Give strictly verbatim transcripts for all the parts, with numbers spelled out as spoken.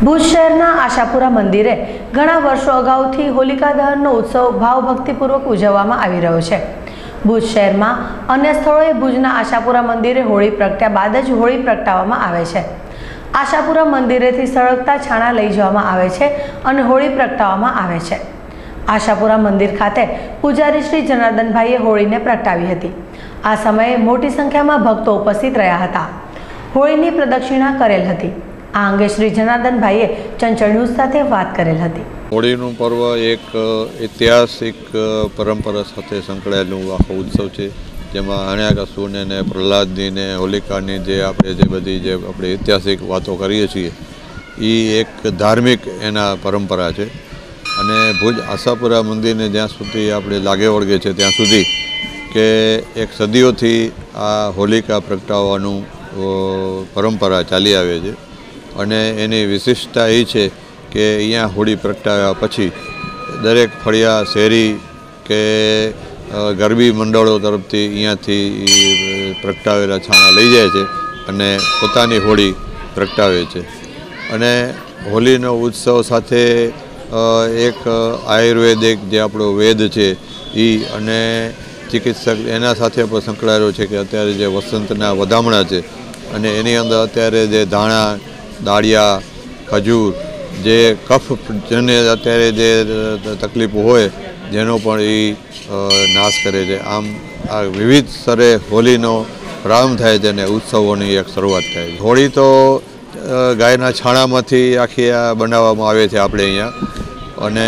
ભુજ શહેરના આશાપુરા મંદિરે ઘણા વર્ષો અગાઉથી હોલિકા દહનનો ઉત્સવ ભાવભક્તિપૂર્વક ઉજવવામાં આવી રહ્યો છે। ભુજ શહેરમાં અન્ય સ્થળોએ ભુજના આશાપુરા મંદિરે હોળી પ્રગટ્યા બાદ જ હોળી પ્રગટાવવામાં આવે છે। આશાપુરા મંદિરેથી સળગતા છાણા લઈ જવામાં આવે છે અને હોળી પ્રગટાવવામાં આવે છે। આશાપુરા મંદિર ખાતે પૂજારી શ્રી જનાર્દનભાઈએ હોળીને પ્રગટાવી હતી। આ સમયે મોટી સંખ્યામાં ભક્તો ઉપસ્થિત રહ્યા હતા। હોળીની પ્રદક્ષિણા કરેલ હતી। આ અંગે શ્રી જનાર્દનભાઈએ ચંચળ ન્યૂઝ સાથે વાત કરેલ હતી। હોળીનું પર્વ એક ઐતિહાસિક પરંપરા સાથે સંકળાયેલું આખો ઉત્સવ છે, જેમાં હરણ્યાકશુને ને પ્રહલાદની ને હોલિકાની જે આપણે જે બધી જે આપણે ઐતિહાસિક વાતો કરીએ છીએ એ એક ધાર્મિક એના પરંપરા છે। અને ભુજ આશાપુરા મંદિરને જ્યાં સુધી આપણે લાગે વળગે છે ત્યાં સુધી કે એક સદીઓથી આ હોલિકા પ્રગટાવવાનું પરંપરા ચાલી આવે છે। અને એની વિશિષ્ટતા એ છે કે અહીંયા હોળી પ્રગટાવ્યા પછી દરેક ફળિયા શેરી કે ગરબી મંડળો તરફથી અહીંયાથી પ્રગટાવેલા છાણા લઈ જાય છે અને પોતાની હોળી પ્રગટાવે છે। અને હોળીનો ઉત્સવ સાથે એક આયુર્વેદિક જે આપણો વેદ છે એ અને ચિકિત્સક એના સાથે પણ સંકળાયેલો છે કે અત્યારે જે વસંતના વધામણા છે અને એની અંદર અત્યારે જે ધાણા દાળિયા ખજૂર જે કફ જેને અત્યારે જે તકલીફો હોય જેનો પણ એ નાશ કરે છે। આમ આ વિવિધ સ્તરે હોળીનો પ્રારંભ થાય છે અને ઉત્સવોની એક શરૂઆત થાય છે। હોળી તો ગાયના છાણામાંથી આખી આ બનાવવામાં આવે છે આપણે અહીંયા, અને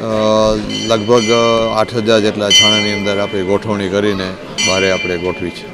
લગભગ આઠ હજાર જેટલા છાણાની અંદર આપણે ગોઠવણી કરીને બહાર આપણે ગોઠવી છે।